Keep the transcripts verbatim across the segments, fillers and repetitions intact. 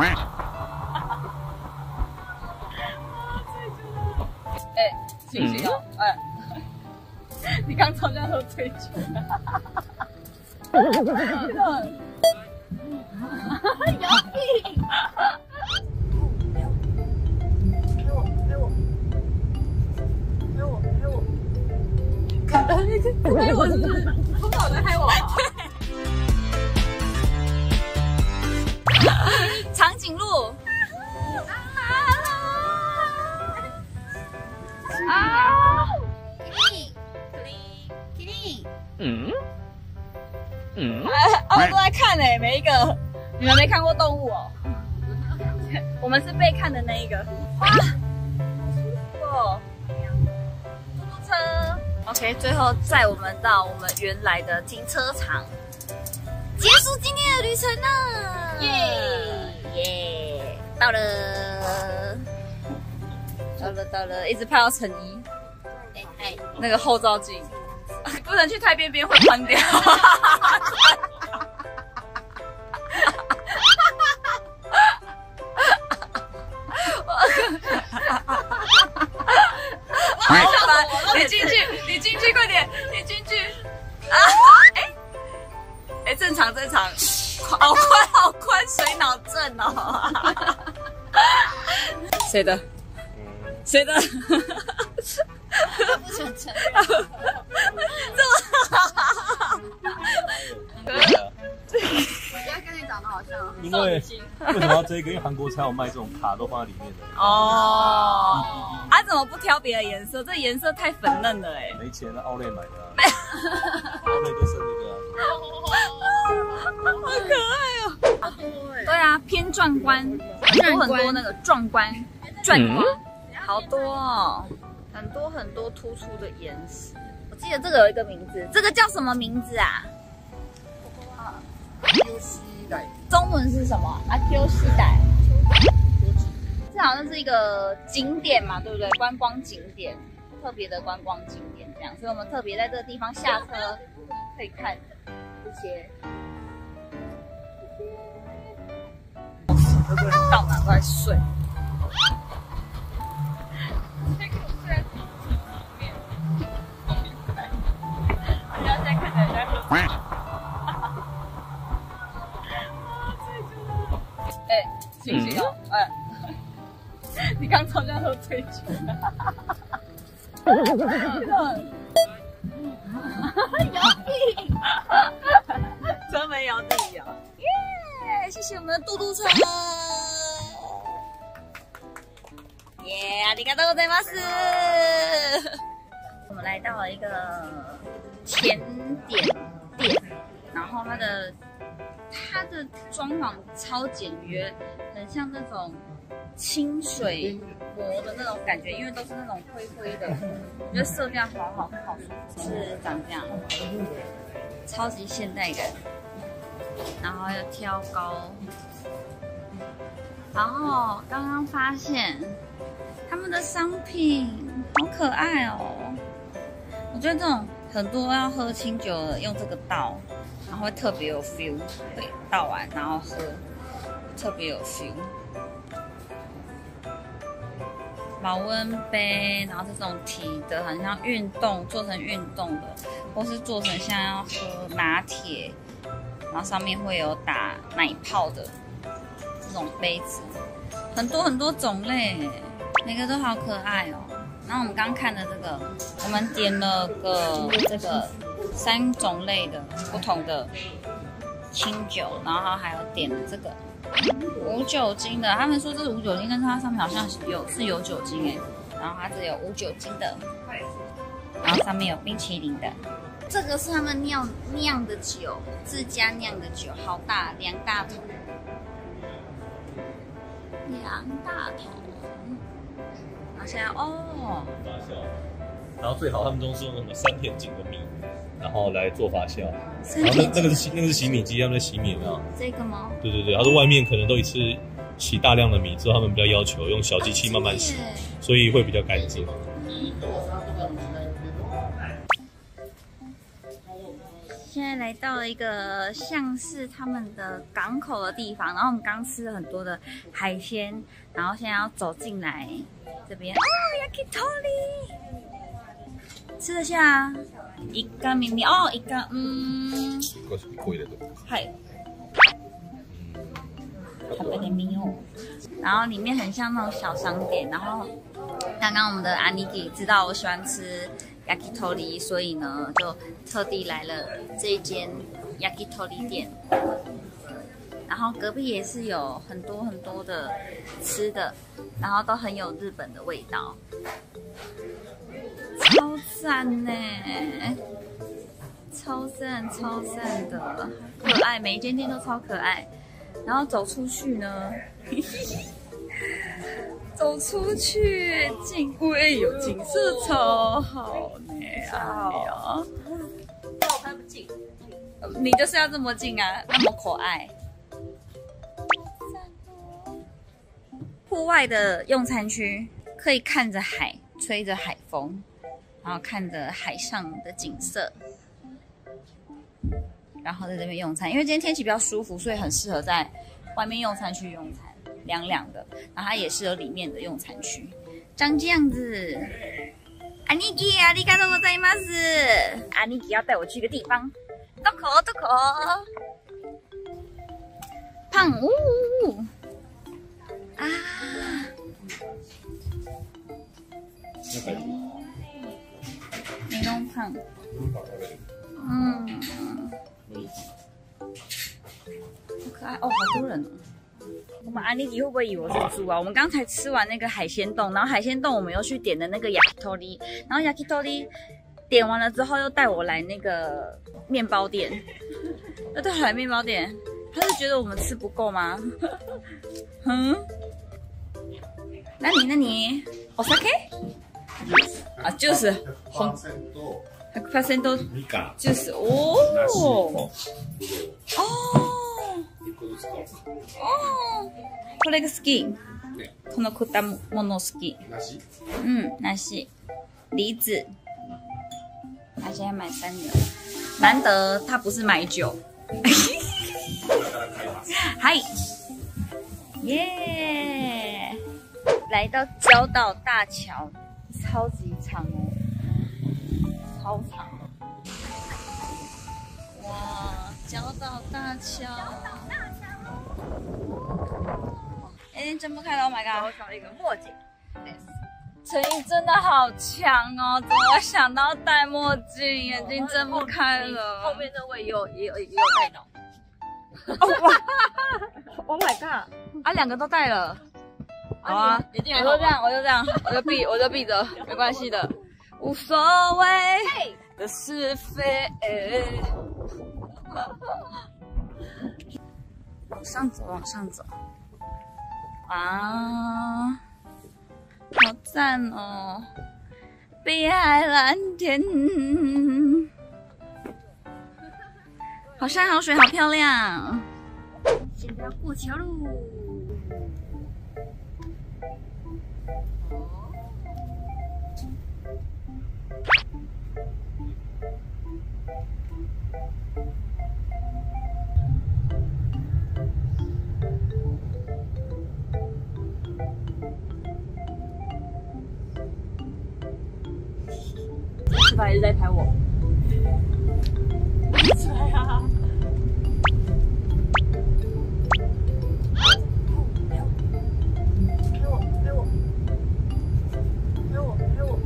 哎，行不行哦？哎，你刚吵架喝醉酒。有病！陪我，陪我，陪我，陪我。看，陪我是不是？从早在拍我。长颈鹿。啊！kitty kitty， 嗯嗯，啊，我都在看哎，每一个，你们没看过动物哦？我们是被看的那一个。哇，好舒服哦！嘟嘟车 ，OK， 最后载我们到我们原来的停车场，结束今天的旅程了。耶耶，到了。到了到了，一直拍到成衣。哎哎，那个后照镜，不能去太边边会关掉。你进去，你进去，快点，你进去。啊，哎哎，正常正常，好宽好宽，水脑症哦。谁的？谁的？不想承认。这么我觉得跟你长得好像。 因为为什么要这个？因为韩国才有卖这种卡，都放在里面的。 哦。啊，怎么不挑别的颜色？这颜色太粉嫩了哎。 没钱了，奥莱买的。奥莱就剩这个。好可爱哦。对啊，偏壮观，很多很多那个壮观，壮观。好多哦，很多很多突出的岩石。我记得这个有一个名字，这个叫什么名字啊？阿 Q 西代。中文是什么？阿 Q 西代。这好像是一个景点嘛，对不对？观光景点，特别的观光景点这样，所以我们特别在这个地方下车，可以看这些。会不会到哪都在睡？哎，行不行哦？哎，你刚吵架喝醉酒。有病！车没摇自己摇。耶！谢谢我们的嘟嘟车。耶！ありがとうございます。我们来到了一个甜点店，然后它的它的装潢超简约，很像那种清水模的那种感觉，因为都是那种灰灰的，我觉得色调好好好舒服，是长这样，超级现代感，然后又挑高，然后刚刚发现他们的商品好可爱哦。我觉得这种很多要喝清酒的用这个倒，然后会特别有 feel。对，倒完然后喝，特别有 feel。保温杯，然后这种提的，很像运动做成运动的，或是做成像要喝拿铁，然后上面会有打奶泡的这种杯子，很多很多种类，每个都好可爱哦。然后我们刚看的这个，我们点了个这个三种类的不同的清酒，然后还有点了这个无酒精的，他们说这是无酒精，但是它上面好像有是有酒精哎，然后它这有无酒精的，然后上面有冰淇淋的，这个是他们酿酿的酒，自家酿的酒，好大，两大桶，两大桶。然后现在哦， 发酵，然后最好他们都是用什么山田锦的米，然后来做发酵。然后那那个是洗那个是洗米机，他们在洗米啊。这个吗？对对对，他说外面可能都一次洗大量的米之后，他们比较要求用小机器慢慢洗，所以会比较干净。 现在来到了一个像是他们的港口的地方，然后我们刚吃了很多的海鲜，然后现在要走进来这边。哦 ，yakitori， 吃得下。一个咪咪哦，一个嗯。 これ贵的。 はい。食べてみよう。然后里面很像那种小商店，然后刚刚我们的阿尼基知道我喜欢吃 yakitori， 所以呢就特地来了这一间 yakitori 店。然后隔壁也是有很多很多的吃的，然后都很有日本的味道，超赞呢！超赞超赞的，可爱，每一间店都超可爱。然后走出去呢，走出去景，哎呦，景色超好呢！哎呀， 那我拍不近， 你就是要这么近啊，那么可爱。户外的用餐区可以看着海，吹着海风，然后看着海上的景色。然后在这边用餐，因为今天天气比较舒服，所以很适合在外面用餐区用餐，凉凉的。然后它也是有里面的用餐区，长这样子。阿尼基，ありがとうございます。阿尼基要带我去一个地方，どこどこ？胖呜啊！你弄胖。嗯。好可爱哦，好多人哦！我们安妮迪会不会以为我是猪啊？我们刚才吃完那个海鲜冻，然后海鲜冻我们又去点的那个 yakitori， 然后 yakitori 点完了之后又带我来那个面包店，又带我来面包店，他是觉得我们吃不够吗？嗯？那你那你 ，osake？ 啊，就是红。百分之百ジュース。おー。ああ。これが好き。この果物好き。嗯，梨。梨子。他现在买三个，难得他不是买酒。嗨，耶！来到礁岛大桥，超级长哦。超长！哇，礁岛大桥！眼睛睁不开了 ，Oh my god！ 我找一个墨镜。 陈毅真的好强哦，怎么会想到戴墨镜？眼睛睁不开了。 后面那位也有也有也有戴到。 哦哇 ！Oh my god！ 啊，两个都戴了。好啊，我就这样，我就这样，我就闭，我就闭着，没关系的。无所谓的是非。往上走，往上走。啊，好赞哦！碧海蓝天，好山好水，好漂亮。现在要过桥喽。是吧？一直在拍我。 是啊。拍我，拍我，拍我，拍我。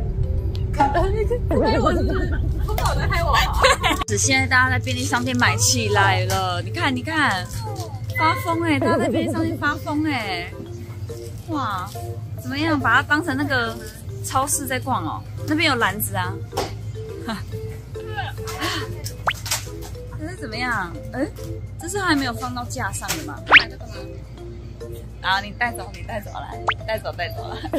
拍我是，他们有在拍我。 只现在大家在便利商店买起来了，你看，你看，发疯哎、欸！大家在便利商店发疯哎、欸！哇，怎么样？把它当成那个超市在逛哦。那边有篮子啊。这是怎么样？哎，这是还没有放到架上的吗？买这个吗？啊，你带走，你带走来，带走带走来。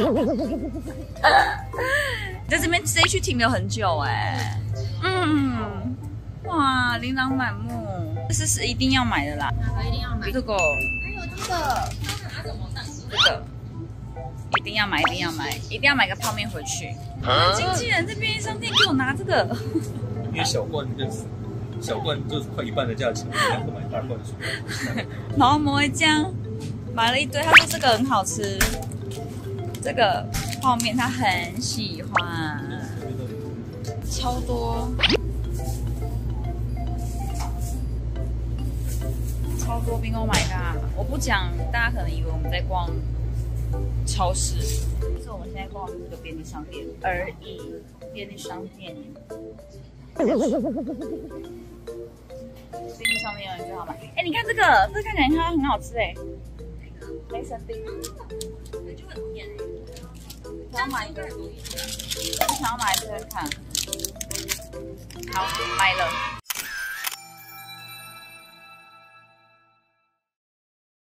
在这边这一区停留很久哎、欸。嗯，哇，琳琅满目，这是是一定要买的啦。 哪个一定要买？ 这个， 还有这个，拿怎么上？ 这个一定要买，一定要买，一定要买个泡面回去。经纪人在便利商店给我拿这个， 因为小罐更小罐就是快一半的价钱，两个买大罐薯条。 然后魔芋酱买了一堆，他说这个很好吃，这个泡面他很喜欢，超多。 超多冰 ，Oh my god！ 我不讲，大家可能以为我们在逛超市，其实我们现在逛的是个便利商店而已。便利商店，便利商店有最好买。哎、欸，你看这个，这个看起来它很好吃哎，雷神丁，就很甜哎。想要买一个，我想要买一个看。好，买了。